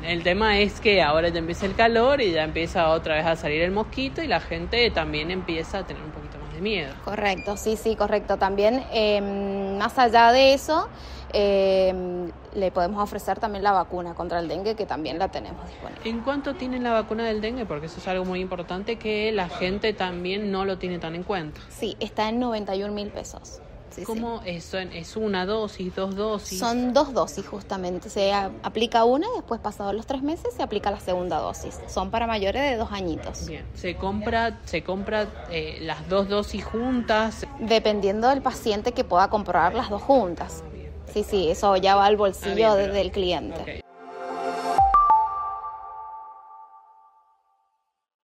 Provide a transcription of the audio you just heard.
el tema es que ahora ya empieza el calor y ya empieza otra vez a salir el mosquito y la gente también empieza a tener un poquito más de miedo. Correcto, sí, correcto. También, más allá de eso, le podemos ofrecer también la vacuna contra el dengue, que también la tenemos disponible. ¿En cuánto tienen la vacuna del dengue? Porque eso es algo muy importante que la gente también no lo tiene tan en cuenta. Sí, está en 91.000 pesos. Sí, ¿Cómo eso? ¿Es una dosis, dos dosis? Son 2 dosis justamente. Se aplica una y después, pasados los 3 meses, se aplica la segunda dosis. Son para mayores de 2 añitos. Bien. ¿Se compra las 2 dosis juntas? Dependiendo del paciente que pueda comprar las 2 juntas. Sí, eso ya va al bolsillo del cliente. Okay.